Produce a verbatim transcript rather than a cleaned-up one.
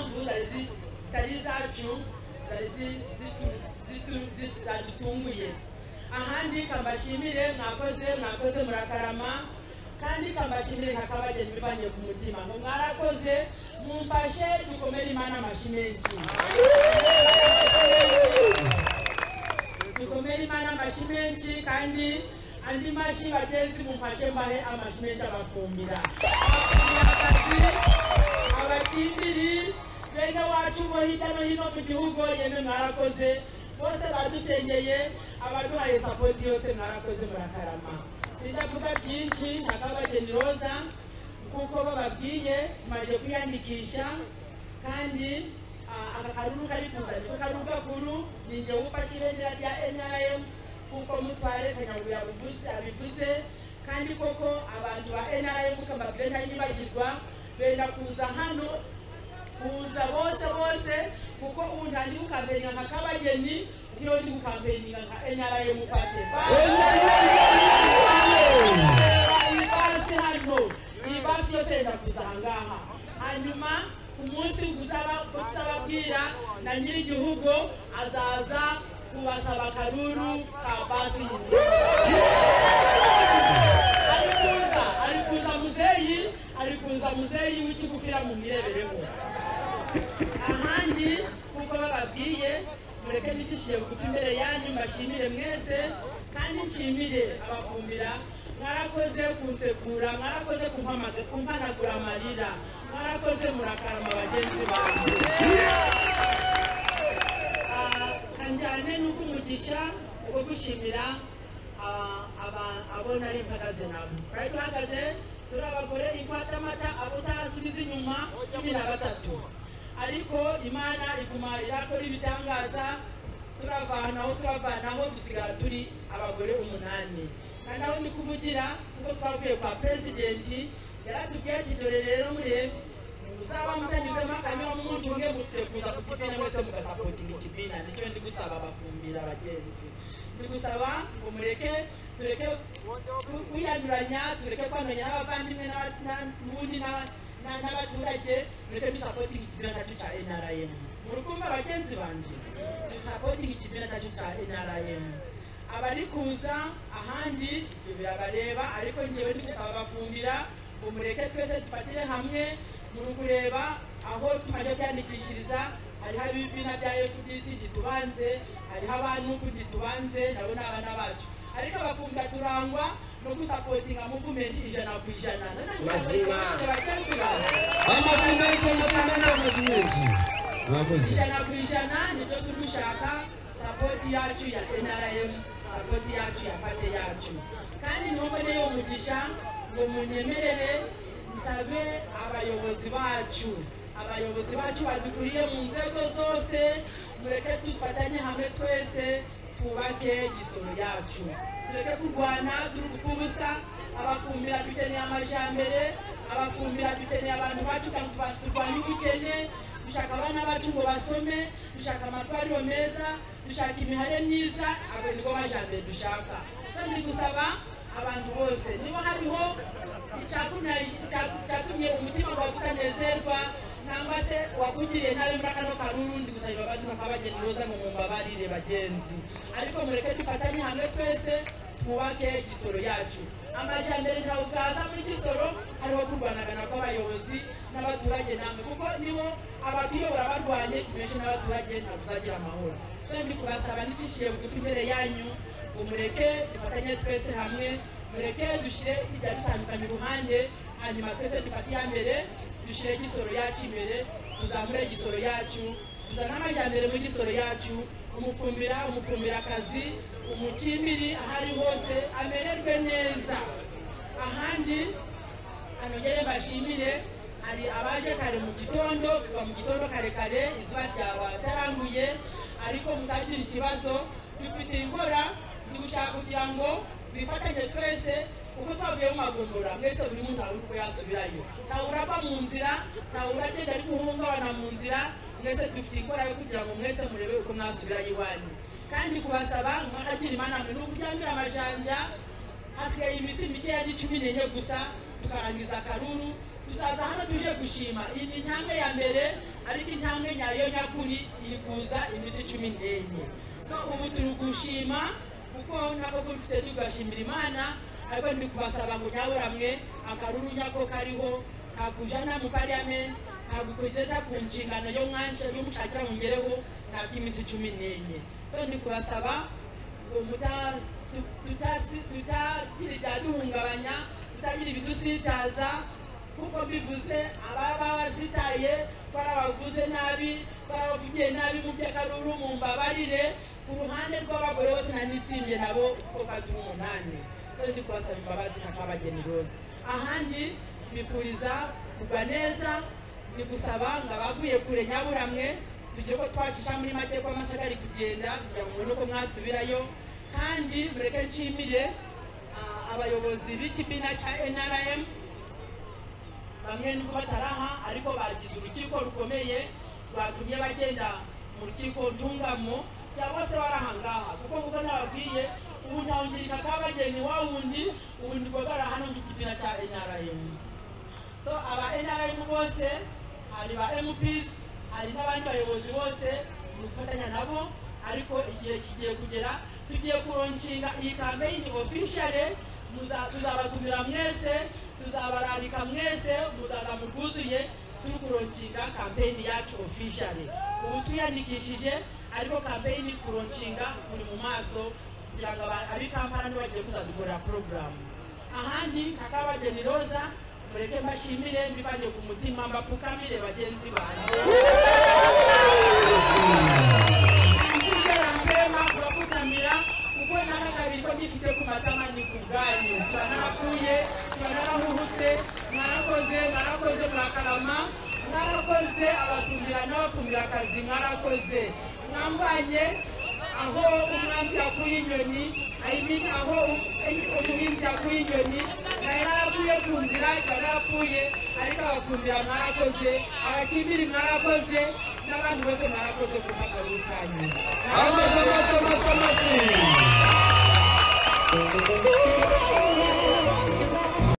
impamvu zitari zacu zidutunguye. Ahandi kambashimire mwakoze mwakoze murakarama kandi kambashimire nkakabageni bivanye ku mutima ngo mwarakoze mumfashe dukomere Imana amashi menshi dukomere Imana amashi menshi kandi andi mashi bagenzi mumfashe mbahe amashi menshi abafumbira abakimbiri bene wacu bo hirya no hino mu gihugu yemwe mwarakoze bose badusengeye abaduhaye sapoti yose mwarakoze murakarama. Sindavuga byinshi nakabageni Roza kuko bababwiye tumaje kwiyandikisha kandi akakaruru kari kuza niko karuga kuru ninje ufashe ibendera rya N R M kuko mutware kanyabuya buvuze abivuze kandi koko abantu ba N R M kambabwira ntanyibagirwa benda kuza hano kuza bose bose kuko ubu ntandi ukamberinga nkakabageni iyo ndi ukamberinga nka N R M kwate ibasi hano ibasi yose ndakuza hangaha hanyuma umunsi gusababwira na nyiri igihugu azaza kubasaba akaruru ka basi arikuza arikuza muzeyi arikuza muzeyi w'ikigufira mu mirebereho ahandi kuko bababwiye mureke nicishije bugufi imbere yanyu mbashimire mwese kandi nshimire abafumbira mwarakoze kunsekura mwarakoze kumpanagura amarira mwarakoze murakarama bagenzi banjye kanjyane n'uko umugisha wo gushimira abo nari mpagaze nabo twari duhagaze turi abagore ikwata amata abo utarasubiza inyuma cumi na batatu ariko Imana iguma irakora ibitangaza turavanaho turavanaho dusigara turi abagore umunani kandi aho ndi kuvugira kuko twavuye kwa presidenti yaratubwiye ati dore rero murebe muzaba mutanyuzemo akanyura mu muntu umwe mufite kuza kukibina mwese mugasapotinga ikibina nicyo ndi gusaba abafumbira abagenzi ndi gusaba ngo mureke tureke kwiyanduranya tureke kwamenya n'abavandimwe n'ubundi n'abaturage mureke dusapotinga ikibina cyacu cya N R M murukumva abagenzi banje dusapotinga ikibina cyacu cya N R M abari kuza ahandi birabareba ariko njyewe ndi gusaba abafumbira ngo mureke twese dufatire hamwe muri kureba aho tumaze kwiyandikishiriza hariho ibibina bya F D C gitubanze hariho abantu kugitubanze nabo n'abana bacu ariko abafumbira turangwa no gusapotinga movement ijana ku ijana ijana ku ijana nibyo turushaka sapoti yacu ya N R M sapoti yacu ya pate yacu kandi nubone yo mugisha ngo munyemerere nsabe abayobozi bacu abayobozi bacu badukuriye mu nzego zose mureke tufatanye hamwe twese twubake Gisoro yacu tureke kurwana turi gukubusa abafumbira dukeneye amajambere abafumbira dukeneye abantu bacu kandi turwanye ubukene dushaka abana bacu ngo basome dushaka amatwariro meza dushaka imihare myiza abo niko majambere dushaka kandi gusaba abantu bose niba hariho icyatumye umutima wawe utanezerwa nangwa se wakugiriye nabi muri kano karuru ndi gusaba imbabazi bakabageni Roza ngo mumbabarire bagenzi ariko mureke dufatanye hamwe twese twubake Gisoro yacu amajambere ntawe bwaza muri Gisoro hariho kurwanagana kw'abayobozi n'abaturage namwe kuko nibo abatuyobora barwanye tumenshi n'abaturage ntabuzagira amahoro so ndi kubasaba nicishije bugufi imbere yanyu ngo mureke dufatanye twese hamwe mureke dushire ibya bitandukanye uruhande hanyuma twese dufate iya mbere dushire Gisoro yacu imbere tuzamure Gisoro yacu tuzana amajambere muri Gisoro yacu umufumbira umufumbirakazi umukimbiri ahari hose amererwe neza ahandi anongere mbashimire hari abaje kare mu gitondo kuva mu gitondo kare kare izuba ryabataranguye ariko mutagira ikibazo dufite inkora ndi gushaka kugira ngo bifatanye twese uko twavuye mu magombora mwese buri muntu ari uko yasubirayo ntawurava mu nzira ntawuragenda ari guhungabana mu nzira mwese dufite inkora yo kugira ngo mwese murebe uko mwasubirayo iwanyu kandi kubasaba mwakagira Imana mwe n'uburyamira amajanja hasigaye iminsi mike ya cumi n'enye gusa tukarangiza akaruru tuzaza hano tuje gushima iyi ni intambwe ya mbere ariko intambwe nyayo nyakuri iri kuza iminsi cumi n'enye. So ubu turi gushima kuko nako dufite tugashimira Imana, ariko ndi kubasaba ngo nyaburamwe akaruru nyako kariho kakujana mu parliament kagukozesa ku nshingano yo mwanshe yo mushakira mungereho nakimisi cumi n'enye. So ndi kubasaba ngo mutasi tutasi tutakiri duhungabanya tutagira ibidusitaza kuko bivuze ababa basitaye para bavuze nabi para bavugiye nabi mu cyakaruru mu mbabarire ku ruhande rw'abagore bose nanitsinje nabo ko kaduru umunani. So ndi kubasaba imbabazi nakabageni rose. Ahandi bipuriza kugwa neza ni gusaba ngabaguye kure nyaburamwe tujye ko twacisha muri make kwa masagari kugenda kugira ngo nuko mwasubirayo. Kandi mureke nshimire abayobozi b'ikibina cya N R M bamwe nuko bataraha ariko bagize urukiko rukomeye rwatumye bagenda mu rukiko ntungamo cyangwa se barahangaha kuko kuko nababwiye ubu ntawungirika kabageni wa wundi ubundi bwogara hano mu kibina cya N R M. So aba N R M bose hari ba M Ps hari n'abandi bayobozi bose mufatanya nabo, ariko igihe kigiye kugera tugiye kuronshinga iyi campaign officially. Tuzabatumira mwese tuzabararika mwese muzaga muguzuye turi kuronshinga campaign yacu officially. Ubu tuyandikishije ariko campaign kuronshinga muri mu maso kugira ngo ari kampani bagiye kuzadukora program. Ahandi kakabageni roza mureke mbashimire mbibanye ku mutima mbapfukamire bagenzi banje. Kuko nakakabiri ko gifite ku matama ni kubwanyu twanapfuye twanarahuhutse mwarakoze mwarakoze murakarama mwarakoze abatumira n'abatumira akazi mwarakoze mwambanye aho umwanzi yakuye inyoni I mean aho umuhinzi yakuye inyoni narapfuye ku nzira twarapfuye ariko abatumira mwarakoze abakibiri mwarakoze n'abandi bose mwarakoze ku makuru kanyu. Amaso amaso amaso amaso